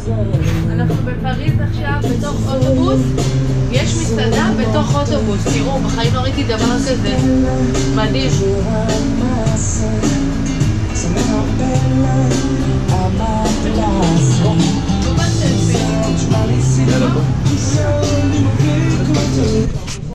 אנחנו בפריז עכשיו, בתוך אוטובוס. יש מסעדה בתוך אוטובוס. תראו, בחיים לא ראיתי דבר כזה. מדהים.